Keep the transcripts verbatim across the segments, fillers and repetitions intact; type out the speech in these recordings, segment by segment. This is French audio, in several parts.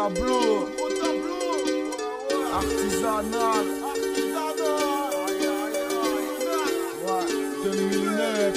tableau, artisanal, ouais, deux mille neuf,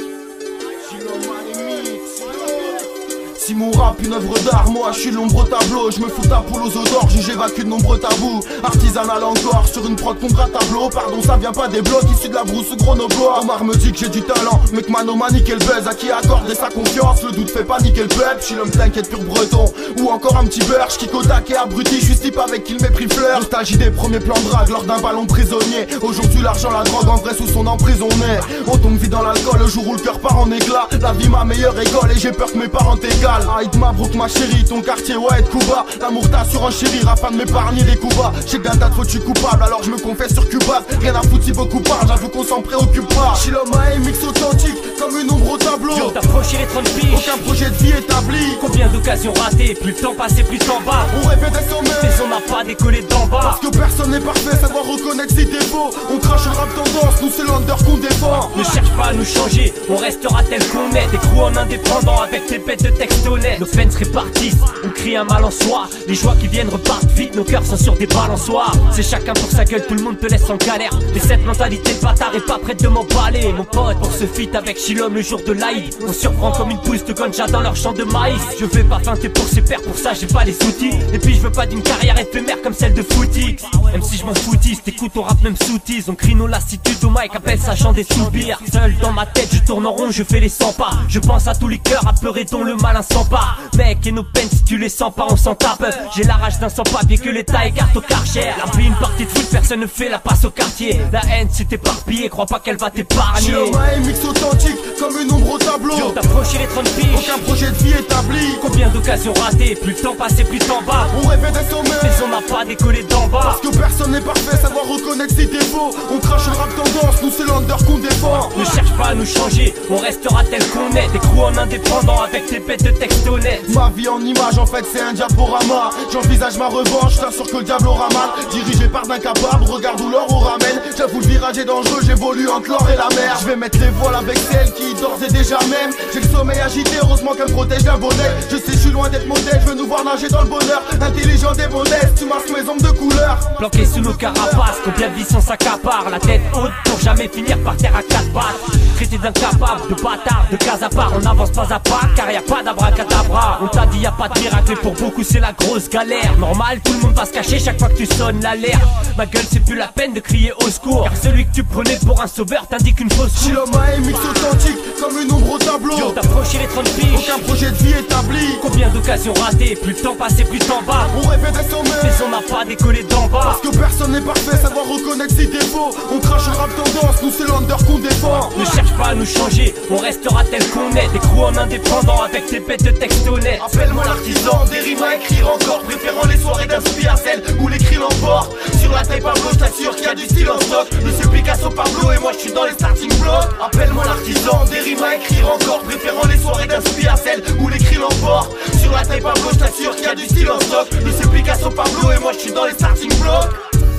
si mon rap une œuvre d'art, moi je suis l'ombre au tableau. Je me fous ta poule aux os d'orge, j'évacue de nombreux tabous. Artisanal encore, sur une prod contre un tableau. Pardon, ça vient pas des blocs, issus de la brousse ou grenoblois. Omar me dit que j'ai du talent, mais que Mano m'a niqué le buzz. À qui accorder sa confiance, le doute fait paniquer le peuple. Je suis l'homme t'inquiète pur breton, ou encore un petit beurre. J'kick au taquet abruti, je suis type avec qui le mépris fleur. Nostalgie des premiers plans de drague lors d'un ballon prisonnier. Aujourd'hui l'argent, la drogue, en vrai sous son emprise on est. On tombe vite dans l'alcool, le jour où le cœur part en éclat. La vie ma meilleure école et j'ai peur que mes parents t'égalent. Aïd Mabrouk ma chérie, ton quartier ouais de Cuba. L'amour t'assure en chérie, afin de m'épargner des coups bas. J'ai que d'un tas de fautes, je suis coupable, alors je me confesse sur Cuba. Rien à foutre si beaucoup parlent, j'avoue qu'on s'en préoccupe pas. Je suis l'homme à M X authentique, comme une ombre au tableau. Yo, t'as franchi les trente piges, aucun projet de vie établi. Combien d'occasions ratées, plus le temps passé, plus t'en bats. On rêvait des sommets, mais on n'a pas décollé d'en bas. Parce que personne n'est parfait, savoir reconnaître ses défauts. On crache le rap tendance, nous c'est l'under qu'on défend. Ne cherche pas à nous changer, on restera tel qu'on est. Des crews en indépendant avec tes bêtes de texte honnête. Nos peines se répartissent, on crie un mal en soi. Les joies qui viennent repartent vite, nos cœurs sont sur des balançoires. C'est chacun pour sa gueule, tout le monde te laisse en galère. Mais cette mentalité de bâtard est pas prête de m'emballer. Mon pote, pour ce feat avec Chilom le jour de l'Aïd, on surprend comme une pousse de ganja dans leur champ de maïs. Je vais pas feinter pour ses pères, pour ça j'ai pas les outils. Et puis je veux pas d'une carrière éphémère comme celle de Footix. Même si je m'en foutise, t'écoutes on rap même soutise. On crie nos lassitudes au mic, appelle ça chant des soupirs. Seul dans ma tête, je tourne en rond, je fais les cent pas. Je pense à tous les cœurs apeurés dont le malin sent pas. Mec, et nos peines si tu les sens pas, on s'en tape. J'ai la rage d'un sans-papier que l'État écarte au Karcher. La vie une partie de foot, personne ne fait la passe au quartier. La haine s'est éparpillée, crois pas qu'elle va t'épargner. J'suis un M X authentique, comme une ombre au tableau. Yo, t'as franchi les trente piges, aucun projet de vie établi. Combien d'occasions ratées, plus le temps passé, plus t'en bats. On rêvait des sommets, mais on n'a pas décollé d'en bas. Parce que personne n'est parfait, savoir reconnaître ses défauts. On crache le rap tendance, nous c'est l'under qu'on défend. Ne cherche pas à nous changer, on restera tel qu'on est. Des crews en indépendant avec tes bêtes de texte honnête. Ma vie en image, en fait c'est un diaporama. J'envisage ma revanche, t'assure que le diable aura mal. Dirigé par d'incapables, regarde où l'or on ramène. J'avoue le virage est dangereux, j'évolue entre l'or et la mer. Je vais mettre les voiles avec celle qui d'ores et déjà même. J'ai le sommeil agité, heureusement qu'elle me protège d'un bonnet. Je sais je suis loin d'être modèle, je veux nous voir nager dans le bonheur. Intelligent et modeste, tu masques mes ombres de couleur. Planqué sous nos carapaces, combien de vie sans s'accapare. La tête haute pour jamais finir par terre à quatre pattes. Traité d'incapable, de bâtard, de cas à part. On avance pas à pas car y a pas d'abracadabra. On t'a dit y a pas de miracle et pour beaucoup c'est la grosse galère. Normal, tout le monde va se cacher chaque fois que tu sonnes l'alerte. Ma gueule c'est plus la peine de crier au secours, car celui que tu prenais pour un sauveur t'indique une fausse J'suis l'homme à M X authentique, comme une ombre au tableau. Yo, t'as franchi les trente piges, aucun projet de vie établi. Combien d'occasions ratées, plus le temps passé, plus t'en bats. On rêvait des sommets, mais on n'a pas décollé d'en bas. Parce que personne n'est parfait, savoir reconnaître ses défauts. On crache le rap tendance, nous c'est l'under qu'on défend. Ne cherche pas à nous changer, on restera tel qu'on est. Des crews en indépendant avec tes bêtes de texte honnête. Appelle-moi l'artisan, des rimes à écrire encore. Préférant les soirées d'inspiration, celles où l'écrit l'emporte. Sur la taille Pablo, je t'assure qu'il y a du style en stock. Monsieur Picasso, Pablo et moi je suis dans les starting blocks. Appelle-moi l'artisan, des rimes à écrire encore. Préférant les soirées d'inspiration, celles où l'écrit l'emporte. Sur la taille Pablo, je t'assure qu'il y a du style en stock. Monsieur Picasso, Pablo et moi je suis dans les starting blocks.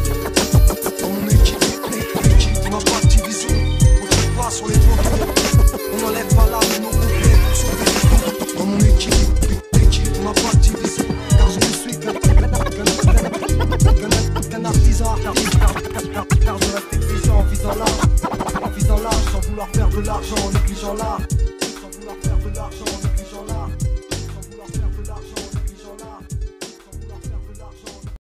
Dans mon équipe, l'équipe, on n'a pas de division. On tire pas sur les toits. On n'enlève pas l'âme de nos couplets pour sauver. Dans mon équipe, l'équipe, on n'a pas de division. Car je ne suis qu'un qu'un artisan. Car je reste exigeant en visant l'art. En visant l'art, sans vouloir faire de l'argent en négligeant l'art.